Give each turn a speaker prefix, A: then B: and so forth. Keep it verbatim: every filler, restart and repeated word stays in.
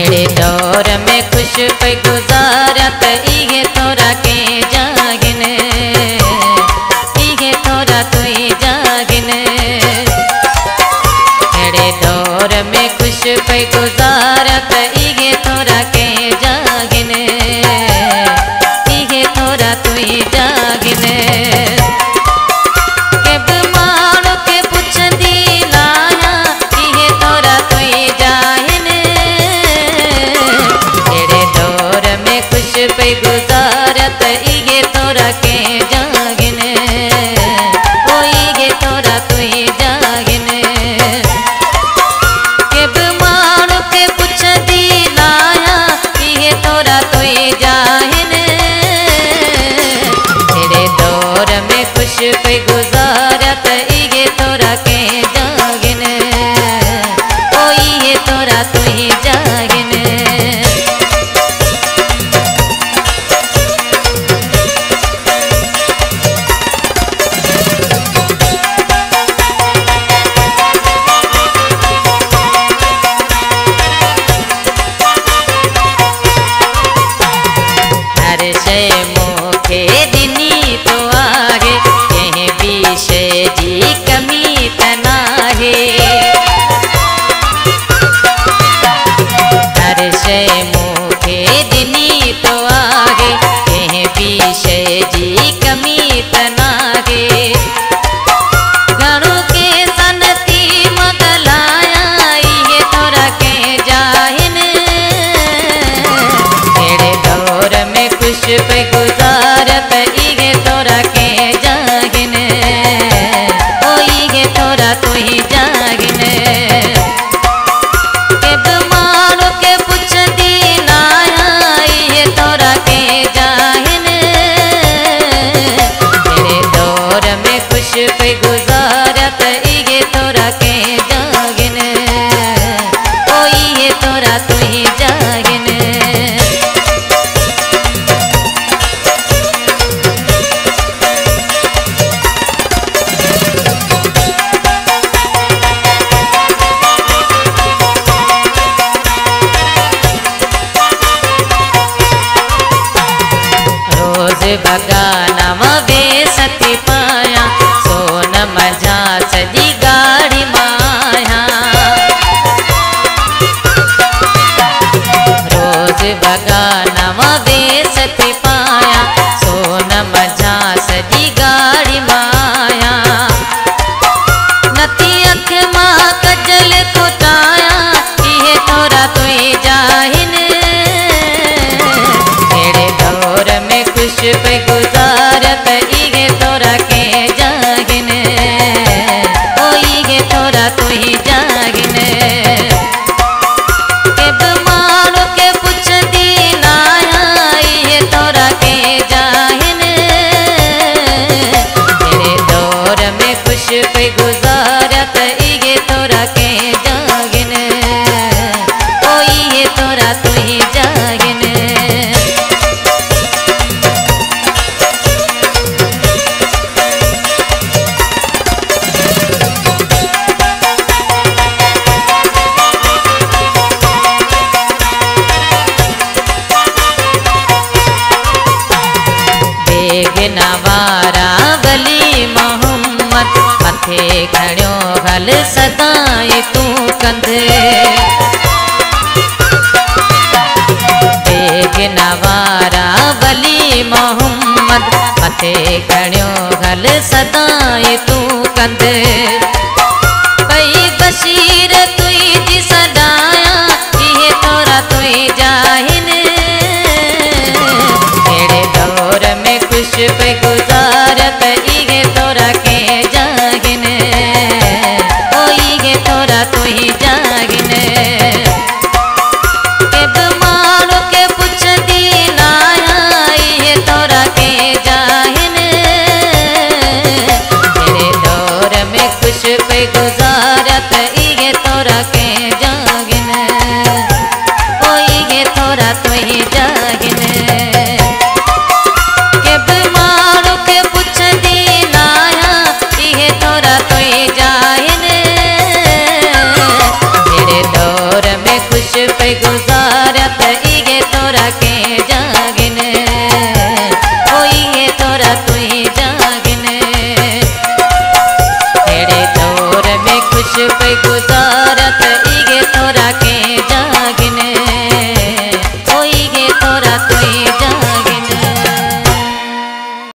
A: अड़े दौर में खुश पे गुजारा त इहे तोरा के जागिन, इहे तोरा तुई जागिन। अड़े दौर में खुश पे गुजारा त इहे तोरा के जागिन, इहे तोरा तुई जागिन। पे गुजारत इगे तोरा के जागिन, ओ इगे तोरा तुई जागिन। के मानु के पुछ दी लाया इगे तोरा तुई जागिन। तेरे दौर में खुश पे गुजारत इगे तोरा के जागिन, ओ इगे तोरा तुई जागिन। मुखे दिनी तो आगे कहीं विषय जी कमी तना है। हर शय मुखे दिनी तो आगे कहीं विषय जी कमी तना है। घणो के सनती मगलाया ये तोरा के जाहिन। तेरे दौर में खुश पे गुजारत इगे तोरा के जागिन, ओ इगे तोरा तुई जागिन। के मानो के पुछ दी लाया इहे तोरा के जाहिन। तेरे दौर में खुश पे गुजारत इगे तोरा के जागिन, ओ इगे तोरा तुई जागिन। बगानम बेसती पाया सोन मजा सजी गाड़ी माया। रोज बगानम बेसती पाया सोन मजा सजी गाड़ी माया। नती अख मां कजल खुटाया इहे तोरा तुई जाहिन। तेरे दौर में खुश पे गुजारत इगे तोरा के जागिन, ओ इगे तोरा तुई जागिन। के मानो के पुछ दी लाया इहे तोरा के जाहिन। तेरे दौर में खुश पे गुजारत इगे तोरा के जागिन, ओ इगे तोरा तुई जागिन। नवारा वली मोहम्मद मथे खड़ियो हल सदाई तू कंधे। बेग नवारा वली मोहम्मद मथे खड़ियो हल सदाई तू कंधे। पई बशीर तुई जी सदाया इहे तोरा तुई जाहिन। तेरे दौर में खुश पे गुजारत इगे तोरा के जागिन, ओ इगे तोरा तुई जागिन। के मानो के पुछ दी लाया इहे तोरा के जाहिन। तेरे दौर में खुश पे गुजारत इगे तोरा के जागिन, ओ इगे तोरा तुई जागिन। के मानो के पुछ दी पे गुजार